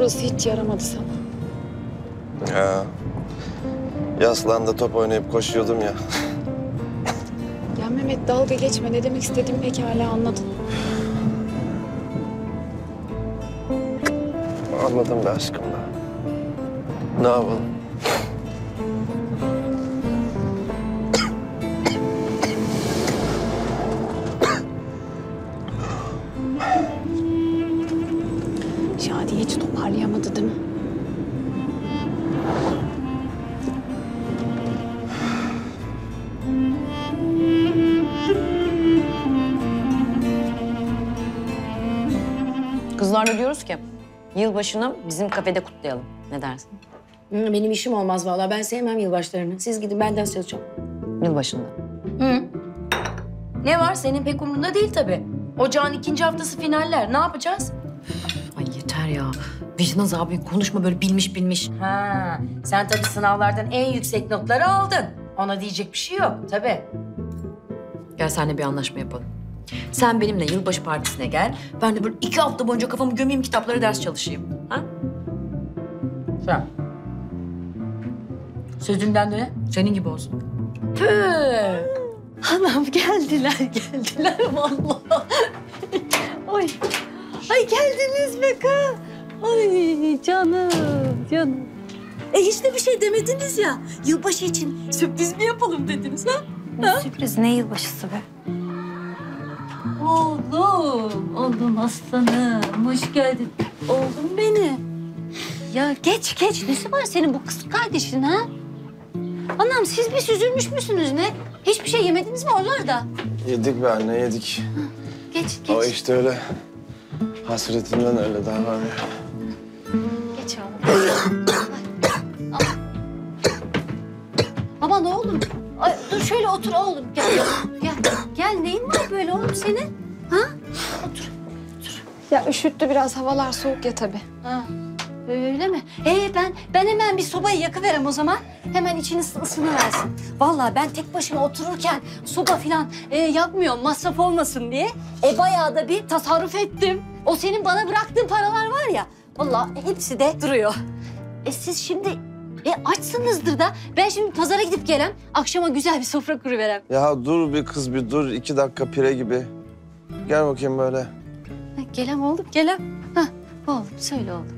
burası hiç yaramadı sana. Ya. Yaslanda top oynayıp koşuyordum ya. Ya Mehmet dalga geçme. Ne demek istediğimi pekala anladın. Anladım be aşkım da. Ne yapalım? Şadiye hiç toparlayamadı değil mi? Kızlarla diyoruz ki yılbaşını bizim kafede kutlayalım. Ne dersin? Benim işim olmaz vallahi. Ben sevmem yılbaşlarını. Siz gidin, ben ders çalışacağım. Yılbaşında. Hı. Ne var? Senin pek umurunda değil tabii. Ocağın 2. haftası finaller. Ne yapacağız? Ay yeter ya. Vicdan azabı konuşma böyle bilmiş. Ha, sen tabii sınavlardan en yüksek notları aldın. Ona diyecek bir şey yok tabii. Gel seninle bir anlaşma yapalım. Sen benimle yılbaşı partisine gel. Ben de böyle 2 hafta boyunca kafamı gömeyim, kitaplara ders çalışayım. Ha? Sen. Sözünden döne. Senin gibi olsun. Tüh. Anam geldiler vallahi. Ay. Ay geldiniz be kız. Ay canım. Hiç de bir şey demediniz ya. Yılbaşı için sürpriz mi yapalım dediniz ha? Sürpriz ne yılbaşısı be? Oğlum aslanım. Hoş geldin. Oğlum benim. Ya geç. Nesi var senin bu kız kardeşin ha? Anam siz bir süzülmüş müsünüz ne? Hiçbir şey yemediniz mi oralarda? Yedik be anne, yedik. Geç. O işte öyle. Hasretinden öyle davranıyor. Geç oğlum. Aman oğlum. Ay, dur şöyle otur oğlum. Gel neyin var böyle oğlum senin? Ha? Otur. Ya üşüttü biraz. Havalar soğuk ya tabii. Ha. Öyle mi? Ben hemen bir sobayı yakıverem o zaman. Hemen içiniz ısınıversin. Vallahi ben tek başıma otururken soba falan yakmıyorum masraf olmasın diye. Bayağı da bir tasarruf ettim. O senin bana bıraktığın paralar var ya. Vallahi hepsi de duruyor. Siz şimdi açsınızdır da. Ben şimdi pazara gidip gelem. Akşama güzel bir sofra kuruverem. Ya dur bir kız, bir dur. 2 dakika pire gibi. Gel bakayım böyle. Gelem oğlum gelem. Hah, oğlum söyle oğlum.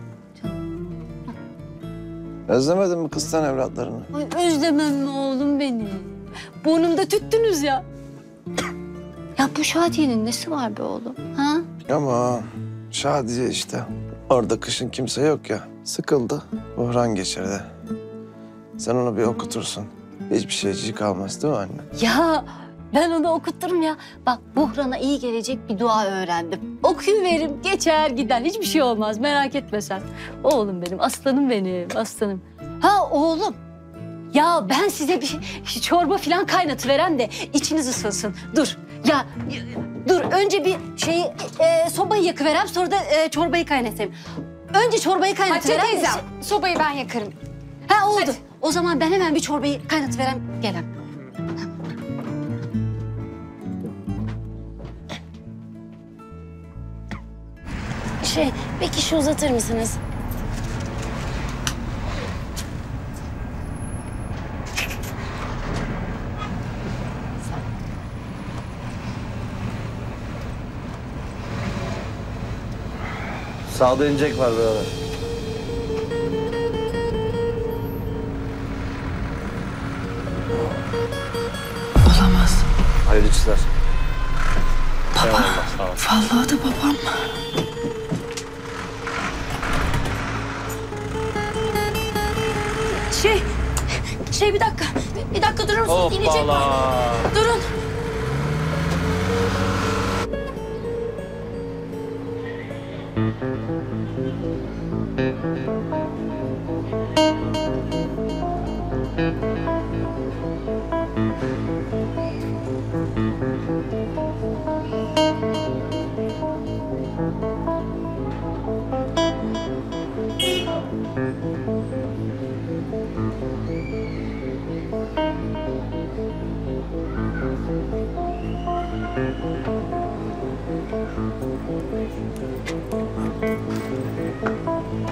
Özlemedin mi kız sen evlatlarını? Ay özlemem mi oğlum beni? Burnumda tüttünüz ya. Ya bu Şadiye'nin nesi var be oğlum? Ha? Ama Şadiye işte. Orada kışın kimse yok ya. Sıkıldı. Buhran geçirdi. Sen onu bir okutursun. Hiçbir şeycik kalmaz değil mi anne? Ya ben onu okutturum ya. Bak Buhran'a iyi gelecek bir dua öğrendim. Okuyuveririm geçer gider. Hiçbir şey olmaz merak etme sen. Oğlum benim aslanım benim aslanım. Ha oğlum. Ya ben size bir çorba falan kaynatıverem de içiniz ısınsın. Dur. Dur önce bir sobayı yakıverem sonra da çorbayı kaynatayım. Önce çorbayı kaynatıverem. Hatice teyzem, sobayı ben yakarım. Ha oldu. O zaman ben hemen bir çorbayı kaynatıverem gelem. Bir kişi uzatır mısınız? Sağda inecek var böyle. Olamaz. Hayırlı işler. Baba. Vallahi da babam. Bir dakika. Bir dakika durur musunuz? İnecek var. Durun.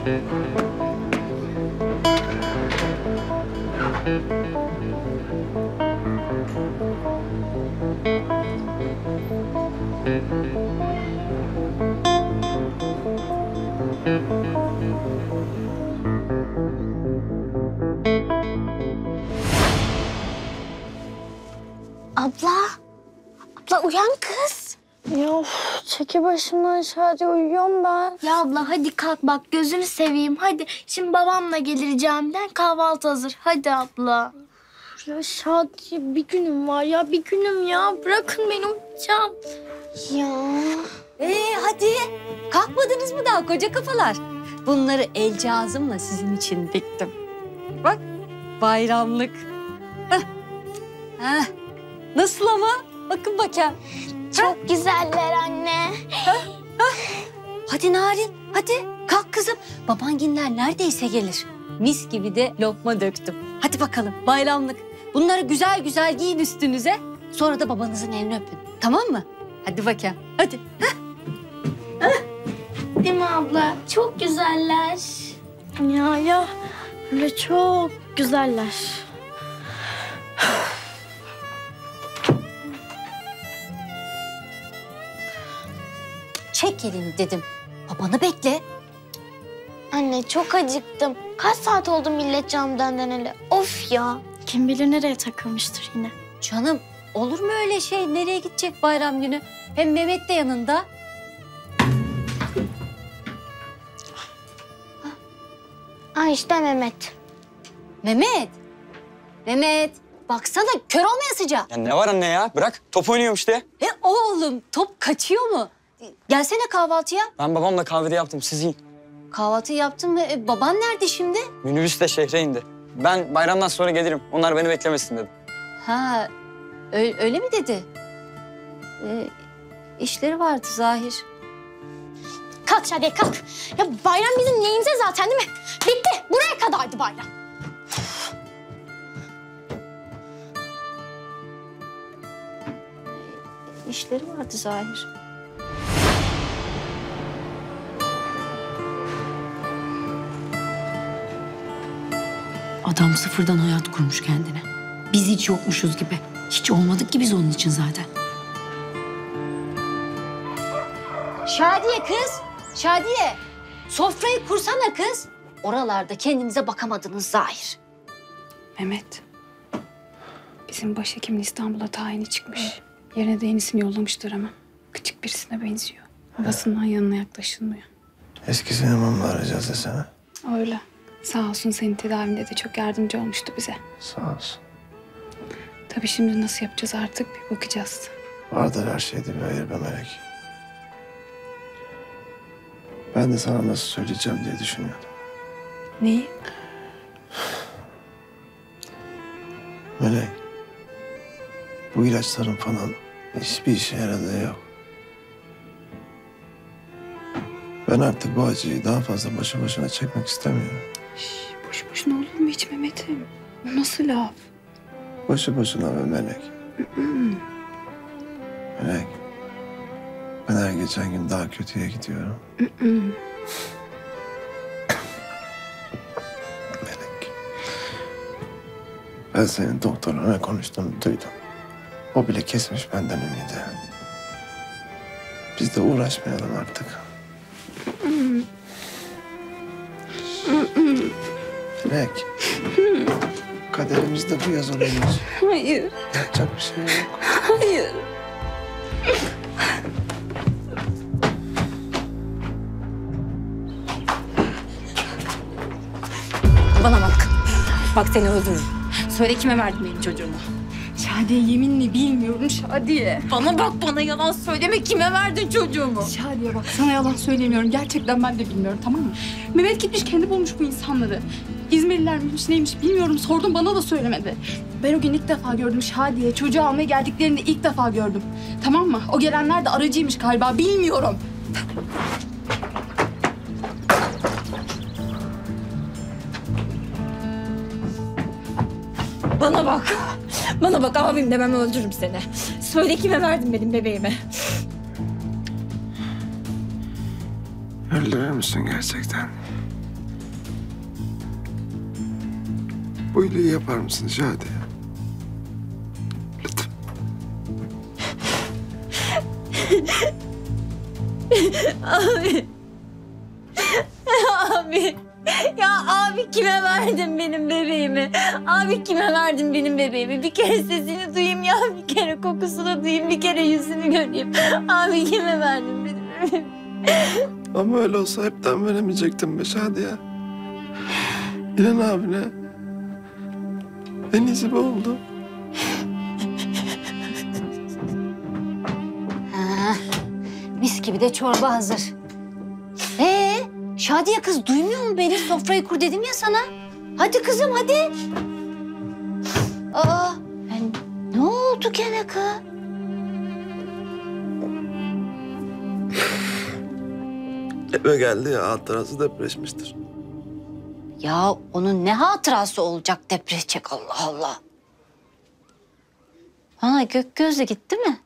Abla uyan kız. Ya çeki başımdan Şadi uyuyorum ben. Ya abla hadi kalk bak gözünü seveyim hadi. Şimdi babamla gelir camiden kahvaltı hazır. Hadi abla. Ya Şadi bir günüm var ya bir günüm ya. Bırakın beni uyuyacağım. Ya. Hadi. Kalkmadınız mı daha koca kafalar? Bunları el cihazımla sizin için diktim. Bak bayramlık. Heh. Heh. Nasıl ama? Bakın bakayım. Çok güzeller anne. Hadi Narin, hadi kalk kızım. Babanginler neredeyse gelir. Mis gibi de lokma döktüm. Hadi bakalım bayramlık. Bunları güzel güzel giyin üstünüze. Sonra da babanızın elini öpün. Tamam mı? Hadi bakayım, hadi. Değil mi abla? Çok güzeller. Ya öyle çok güzeller. Çek elini dedim. Babanı bekle. Anne çok acıktım. Kaç saat oldu millet camdan döneli? Of ya. Kim bilir nereye takılmıştır yine. Canım olur mu öyle şey? Nereye gidecek bayram günü? Hem Mehmet de yanında. İşte Mehmet. Mehmet. Mehmet. Baksana kör olmayasıca. Ya ne var anne ya? Bırak. Top oynuyorum işte. Oğlum top kaçıyor mu? Gelsene kahvaltıya. Ben babamla kahvede yaptım. Siz yiyin. Kahvaltı yaptın mı? Baban nerede şimdi? Minibüs de şehre indi. Ben bayramdan sonra gelirim. Onlar beni beklemesin dedim. Ha, öyle mi dedi? İşleri vardı Zahir. Kalk Şadiye kalk. Ya bayram bizim neyimize zaten değil mi? Bitti. Buraya kadardı bayram. İşleri vardı Zahir. Adam sıfırdan hayat kurmuş kendine. Biz hiç yokmuşuz gibi. Hiç olmadık ki biz onun için zaten. Şadiye kız, Şadiye. Sofrayı kursana kız. Oralarda kendinize bakamadınız Zahir. Mehmet. Bizim başhekimin İstanbul'a tayini çıkmış. Yerine de yenisini yollamışlar ama. Küçük birisine benziyor. Babasından yanına yaklaşılmıyor. Eskisini mumla arayacağız desene. Öyle. Sağ olsun senin tedavinde de çok yardımcı olmuştu bize. Sağ olsun. Tabii şimdi nasıl yapacağız artık bir bakacağız. Vardır her şeyde bir hayır be Melek. Ben de sana nasıl söyleyeceğim diye düşünüyordum. Neyi? Melek, bu ilaçların falan hiçbir işe yaradığı yok. Ben artık bu acıyı daha fazla başa başına çekmek istemiyorum. Boş boşuna olur mu hiç Mehmet'im? Bu nasıl laf? Boşu boşuna be Melek. Melek, ben her geçen gün daha kötüye gidiyorum. Melek, ben senin doktorla ne konuştuğunu duydum. O bile kesmiş benden ümidi. Biz de uğraşmayalım artık. Melek, kaderimizde bu yazılıymış. Hayır. Yapacak bir şey yok. Hayır. Bana bak. Bak seni öldürürüm. Söyle kime verdin benim çocuğumu? Şadiye yeminle bilmiyorum Şadiye. Bana bak, bana yalan söyleme. Kime verdin çocuğumu? Şadiye bak sana yalan söylemiyorum. Gerçekten ben de bilmiyorum tamam mı? Mehmet gitmiş kendi bulmuş bu insanları. İzmirliler miymiş neymiş bilmiyorum. Sordum bana da söylemedi. Ben o gün ilk defa gördüm Şadiye. Çocuğu almaya geldiklerinde ilk defa gördüm. Tamam mı? O gelenler de aracıymış galiba bilmiyorum. Bana bak. Bana bak, abim demem öldürürüm seni. Söyle kime verdin benim bebeğimi? Öldürür müsün gerçekten? Bu iyiliği yapar mısın Şadiye? Lütfen. Abi. Abi. Ya abi kime verdin benim bebeğimi? Abi kime verdin benim bebeğimi? Bir kere sesini duyayım ya, bir kere kokusunu duyayım, bir kere yüzünü göreyim. Abi kime verdin benim bebeğimi? Ama öyle olsa hepten veremeyecektim be Şadiye. İnan abine. En iyisi bu oldu. Ha, mis gibi de çorba hazır. Şadiye kız duymuyor mu beni? Sofrayı kur dedim ya sana. Hadi kızım hadi. Aa, ne oldu gene kız? Eve geldi ya alt tarafı depreşmiştir. Ya onun ne hatırası olacak depreşecek Allah Allah. Ana gök gözle gitti mi?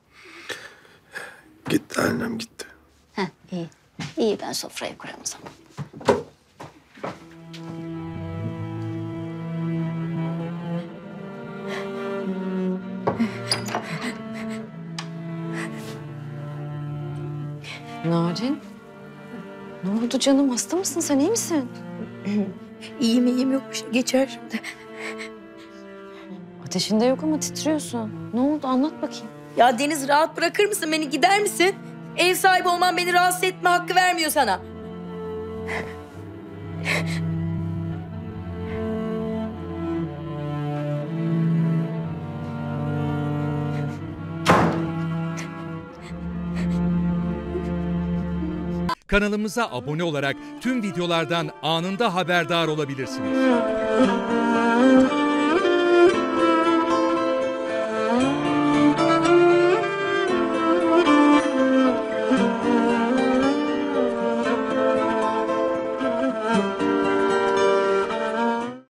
Gitti annem gitti. Heh iyi. İyi ben sofrayı kurarım o zaman. Narin. Ne oldu canım? Hasta mısın sen? İyi misin? İyiyim yok bir şey geçer şimdi. Ateşinde yok ama titriyorsun. Ne oldu? Anlat bakayım. Ya Deniz rahat bırakır mısın beni gider misin? Ev sahibi olman beni rahatsız etme hakkı vermiyor sana. Kanalımıza abone olarak tüm videolardan anında haberdar olabilirsiniz.